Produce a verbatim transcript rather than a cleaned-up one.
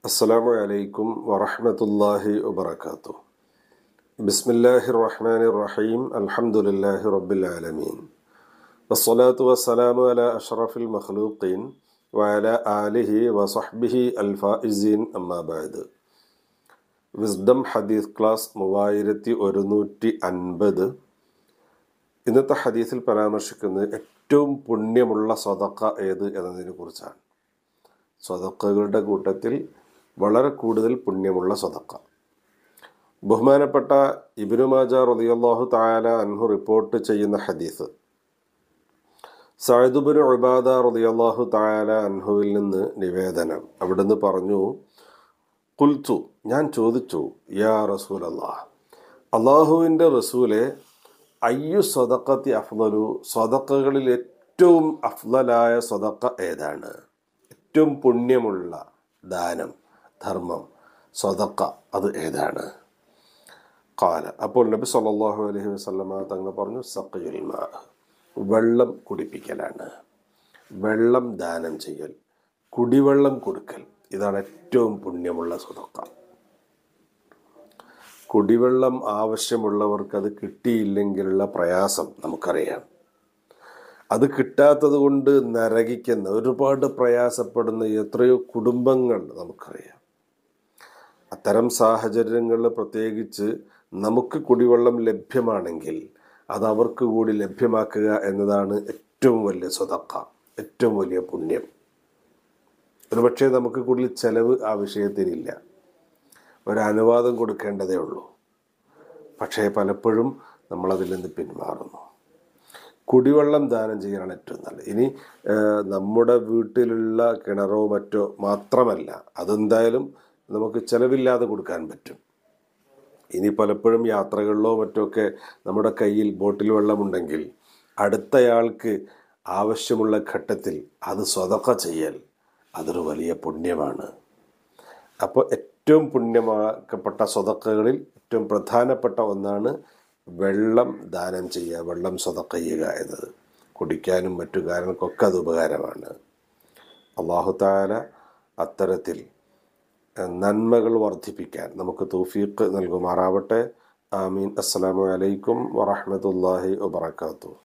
അസ്സലാമു അലൈക്കും വറഹ്മത്തുള്ളാഹി വബറകാതുഹു. ബിസ്മില്ലാഹിർ റഹ്മാനിർ റഹീം. അൽഹംദുലില്ലാഹി റബ്ബിൽ ആലമീൻ. വസ്സലാത്തു വസ്സലാമു അലാ അഷ്റഫിൽ മഖ്ലൂഖീൻ വഅലാ ആലിഹി വസഹ്ബിഹി അൽ ഫായിസീൻ. അമ്മാ ബഅദ്. വിസ്ഡം ഹദീസ് ക്ലാസ് മൂവായിരത്തി ഒരുന്നൂറ്റി അൻപത്. ഇന്നത്തെ ഹദീസിൽ പരാമർശിക്കുന്നത് ഏറ്റവും പുണ്യമുള്ള സ്വതക്ക ഏത് എന്നതിനെ കുറിച്ചാണ്. സ്വതക്കകളുടെ കൂട്ടത്തിൽ വളരെ കൂടുതൽ പുണ്യമുള്ള സ്വതക്ക. ബഹുമാനപ്പെട്ട ഇബ്നു മാജ റളിയല്ലാഹു തആല അൻഹു റിപ്പോർട്ട് ചെയ്യുന്ന ഹദീസ്, സഅദ് ഇബ്നു ഉബാദ റളിയല്ലാഹു തആല അൻഹുവിൽ നിന്ന് നിവേദനം. അവിടുന്ന് പറഞ്ഞു, ഖുൽതു, ഞാൻ ചോദിച്ചു, യാ റസൂലല്ലാഹ്, അള്ളാഹുവിൻ്റെ റസൂലെ, അയ്യു സ്വതക്കത്തി അഫ്ളലു, സ്വതക്കകളിൽ ഏറ്റവും അഫ്ളലായ സ്വതക്ക ഏതാണ്? ഏറ്റവും പുണ്യമുള്ള ദാനം, ധർമ്മം, സ്വതക്ക അത് ഏതാണ്? ഖാല, അപ്പോൾ നബി സല്ലല്ലാഹു അലൈഹി വസല്ലമ തങ്ങൾ പറഞ്ഞു, സഖയുൽ മാ, വെള്ളം കുടിപ്പിക്കലാണ്. വെള്ളം ദാനം ചെയ്യൽ, കുടിവെള്ളം കൊടുക്കൽ, ഇതാണ് ഏറ്റവും പുണ്യമുള്ള സ്വതക്ക. കുടിവെള്ളം ആവശ്യമുള്ളവർക്ക് അത് കിട്ടിയില്ലെങ്കിലുള്ള പ്രയാസം നമുക്കറിയാം. അത് കിട്ടാത്തത് കൊണ്ട് നരകിക്കുന്ന, ഒരുപാട് പ്രയാസപ്പെടുന്ന എത്രയോ കുടുംബങ്ങൾ നമുക്കറിയാം. അത്തരം സാഹചര്യങ്ങളിൽ പ്രത്യേകിച്ച് നമുക്ക് കുടിവെള്ളം ലഭ്യമാണെങ്കിൽ അത് അവർക്ക് കൂടി ലഭ്യമാക്കുക എന്നതാണ് ഏറ്റവും വലിയ സ്വതക്ക, ഏറ്റവും വലിയ പുണ്യം. ഒരുപക്ഷെ നമുക്ക് കൂടുതൽ ചെലവ് ആ വിഷയത്തിനില്ല, ഒരനുവാദം കൊടുക്കേണ്ടതേ ഉള്ളൂ. പക്ഷേ പലപ്പോഴും നമ്മളതിൽ നിന്ന് പിന്മാറുന്നു. കുടിവെള്ളം ദാനം ചെയ്യാനാണ് ഏറ്റവും നല്ലത്. ഇനി നമ്മുടെ വീട്ടിലുള്ള കിണറോ മറ്റോ മാത്രമല്ല, അതെന്തായാലും നമുക്ക് ചിലവില്ലാതെ കൊടുക്കാൻ പറ്റും. ഇനി പലപ്പോഴും യാത്രകളിലോ മറ്റൊക്കെ നമ്മുടെ കയ്യിൽ ബോട്ടിൽ വെള്ളമുണ്ടെങ്കിൽ അടുത്തയാൾക്ക് ആവശ്യമുള്ള ഘട്ടത്തിൽ അത് സ്വതക്ക ചെയ്യൽ, അതൊരു വലിയ പുണ്യമാണ്. അപ്പോൾ ഏറ്റവും പുണ്യമാക്കപ്പെട്ട സ്വതക്കകളിൽ ഏറ്റവും പ്രധാനപ്പെട്ട ഒന്നാണ് വെള്ളം ദാനം ചെയ്യുക, വെള്ളം സ്വതക്ക ചെയ്യുക എന്നത്. കുടിക്കാനും മറ്റു കാര്യങ്ങൾക്കൊക്കെ അത് ഉപകാരമാണ്. അല്ലാഹു തആല അത്തരത്തിൽ നന്മകൾ വർദ്ധിപ്പിക്കാൻ നമുക്ക് തൗഫീഖ് നൽകുമാറാവട്ടെ. ആമീൻ. അസ്സലാമു അലൈക്കും വറഹ്മത്തുള്ളാഹി വബറകാതുഹു.